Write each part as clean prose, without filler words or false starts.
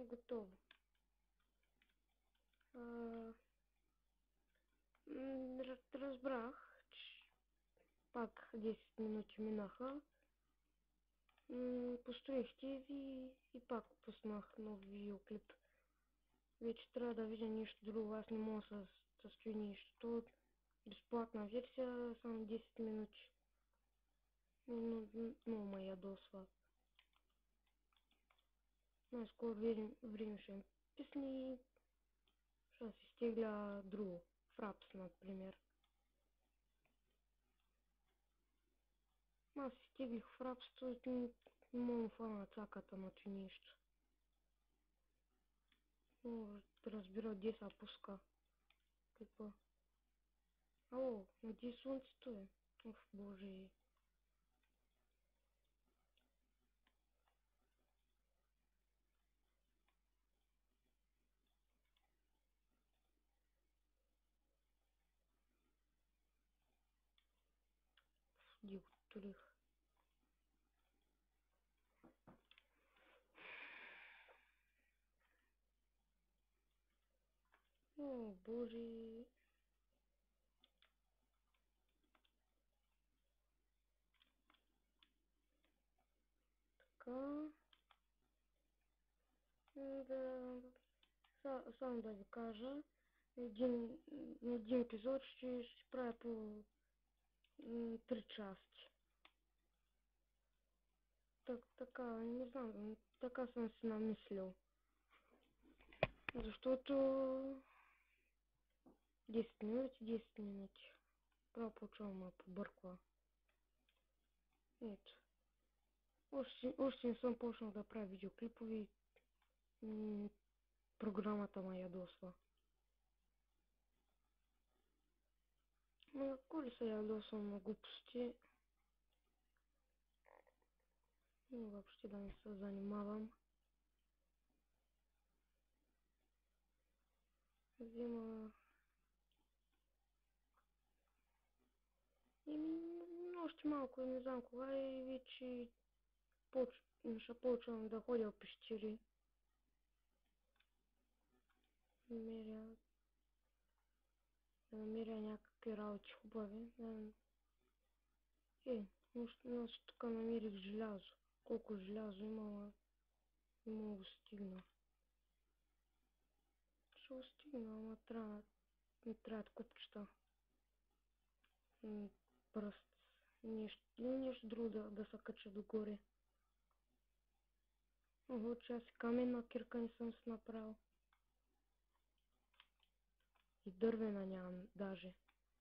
Готово. Разбрах, че пак 10 минути минаха. Построих тези и пак пуснах нов видеоклип. Вече трябва да видя нещо друго. Аз не мога да състои нещо. Безплатна версия, само 10 минути. Но много ме ядосва. Най-скоро време ще писни. Ще си стегля друго. Фрапс, например. Аз си стеглих фрапсто и не мога да фана цаката на че нещо. Мога да разбира где се пуска. Какво? Ало, где слънцето е? Оф, боже. Где го турих? О, боже. Така. Само да ви кажа. Един епизод ще правя по 3 части. Така, не знам, така съм си намислил. Защото 10 минути, 10 минути. Право почвам ме побърква. Ето. Още не съм почнал да правя видеоклипови. Програмата ме ядосва. Но ако ли се ядосвам на глупости, въобще да не се занимавам. Взема... Още малко, не знам кога и вече ще почвам да ходя в пещери. Да намеря някакви работи хубави. Още тук намерих желязо. Колко желязо има, не мога да стигна. Ще го стигна, ама не трябват купчета. Пръст. Нещо друго да се кача догоре. Ого, че аз и каменна кирка не съм си направил. И дървена нямам даже.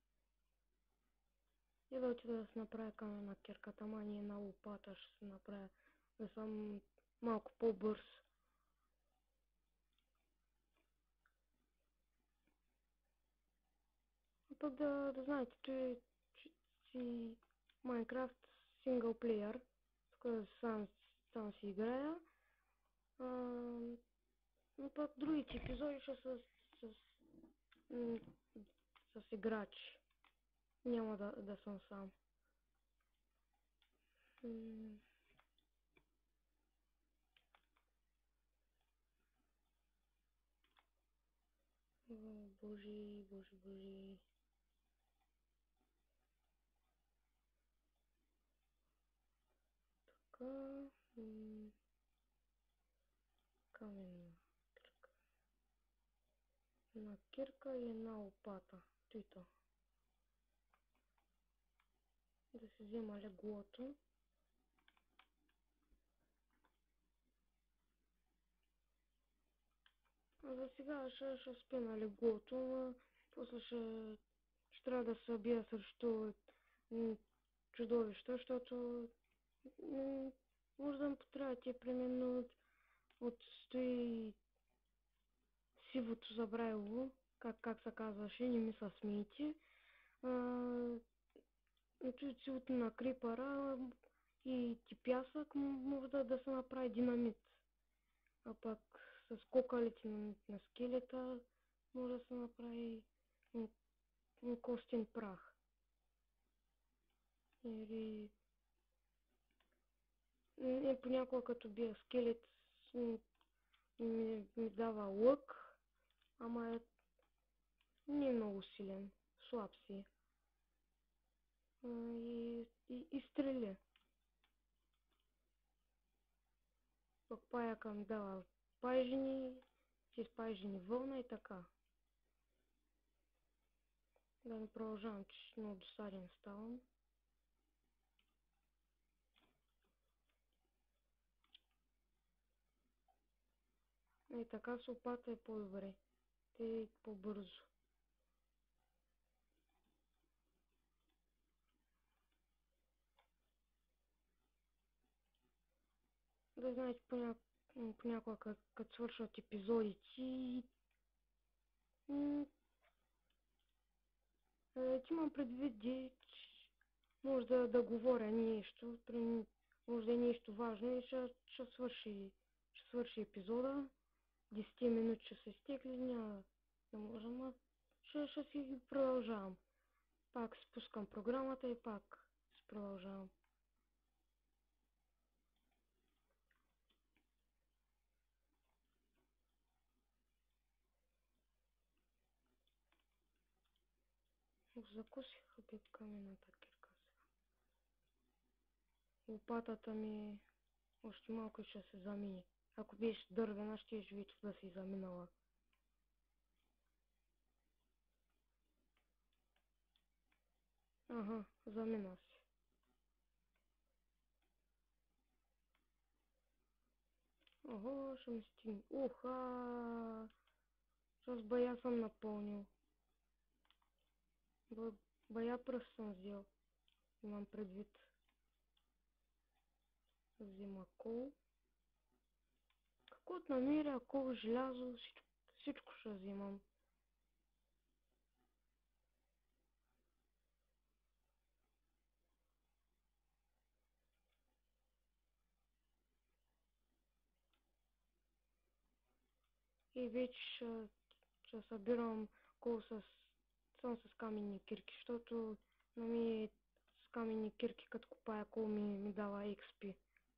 И да отида да си направя каменна кирка, ама не една лопата ще си направя. Да съм малко по-бърз. А пък да знаете, че си Майнкрафт синглплеер. Тук сам си играя. Но пък другите епизоди ще са с играчи. Няма да съм сам. О, боже, боже, боже. Така. Каменна кирка. Една кирка и една лопата. Тито. Да си взема леглото. А за сега ще спя на леглото, но после ще трябва да се бия срещу чудовища, защото може да ми потрябвате примерно от стои сивото забравило, как се казваше, не ми се смейте. От сивото на крипъра и пясък може да се направи динамит. А пък с кокалите на скелета може да се направи костен прах. Или понякога като бия скелет, и ми дава лък, ама е не много силен, слаб си. И стрели. Пък паяка ми дава пайжени, с пайжени вълна и така. Да не продължавам, че много досаден ставам. И така с лопата е по-добре. Те по-бързо. Да знаете, понякога като свършват епизодите, ти имам предвид, че може да говоря нещо, може да е нещо важно и ще свърши епизода. 10 минути ще се изтекли, няма да можем, ще си продължавам. Пак спускам програмата и пак си продължавам. Закусих обед камената кирка сега. Лопатата ми още малко ще се замини. Ако беше дървена, ще видите да си заминала. Ага, замина си. Ого, ще ми стигне. Уха! С бая съм напълнил. Бая пръст съм взел. Имам предвид. Взима кол. Каквото намеря, кол, желязо, всичко ще взимам. И вече ще събирам кол само с каменни кирки, защото на ми с каменни кирки, като копая кол, ми дава XP.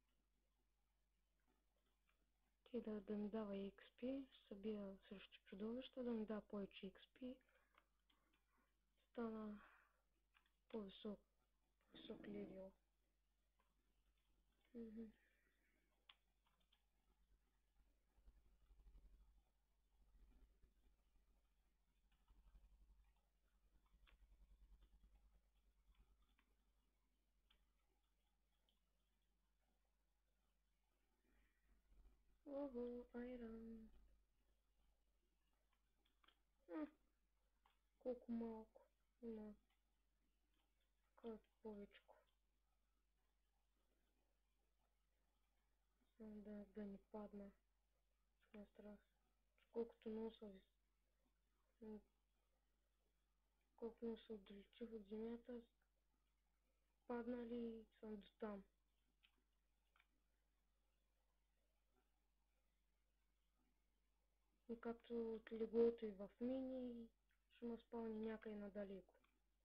Ти да ми дава XP, събия срещу чудовища, да ми дава повече XP. Стана по-висок левел. Ого, айран. Колко малко. Има как повечко. Само да ни падна. На страх. Колкото носа се отдалечих от земята, паднали съм до там. И като от леглото и в мини, ще ме спални някъде надалеко.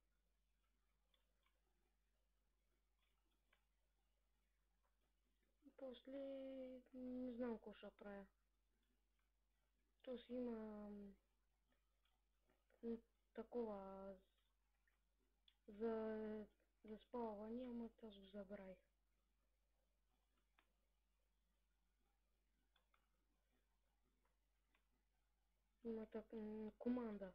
После не знам какво ще правя. То си има такова за спалване, ама аз го забравих. Има команда.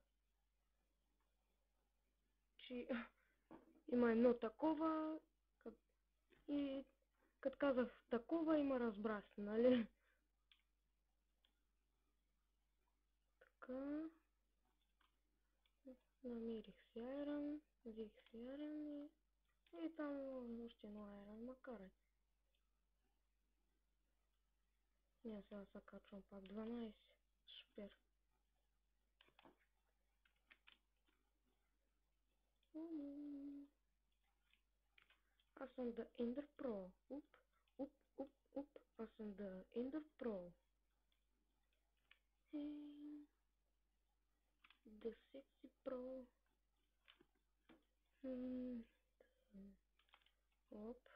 Че има едно такова и като казах такова, има разбра се, нали? Така. Намерих си айрон, взех си айрон и там още едно айрон, макар е. Ние сега се качвам пак 12. Супер. Аз съм the Ender Pro. Уп. Аз съм the Ender Pro. The Sexy Pro. Оп.